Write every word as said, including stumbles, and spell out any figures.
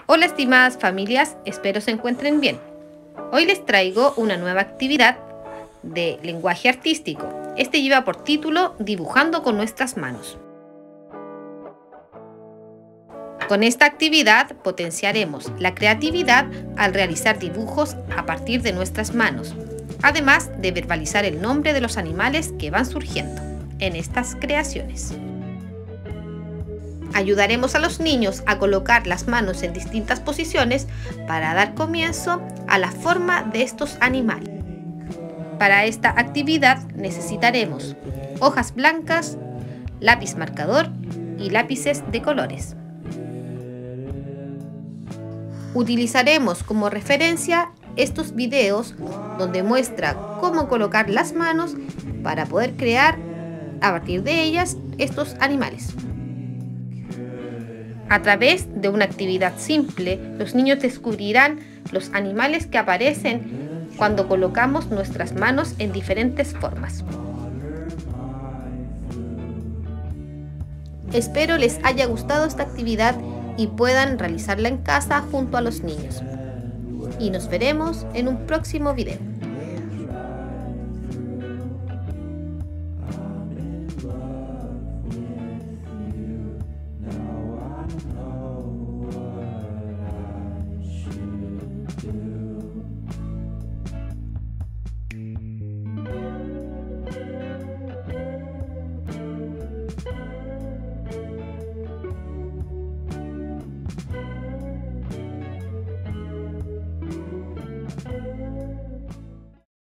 Hola estimadas familias, espero se encuentren bien. Hoy les traigo una nueva actividad de lenguaje artístico. Este lleva por título Dibujando con nuestras manos. Con esta actividad potenciaremos la creatividad al realizar dibujos a partir de nuestras manos, además de verbalizar el nombre de los animales que van surgiendo en estas creaciones. Ayudaremos a los niños a colocar las manos en distintas posiciones para dar comienzo a la forma de estos animales. Para esta actividad necesitaremos hojas blancas, lápiz marcador y lápices de colores. Utilizaremos como referencia estos videos donde muestra cómo colocar las manos para poder crear a partir de ellas estos animales. A través de una actividad simple, los niños descubrirán los animales que aparecen cuando colocamos nuestras manos en diferentes formas. Espero les haya gustado esta actividad y puedan realizarla en casa junto a los niños. Y nos veremos en un próximo video.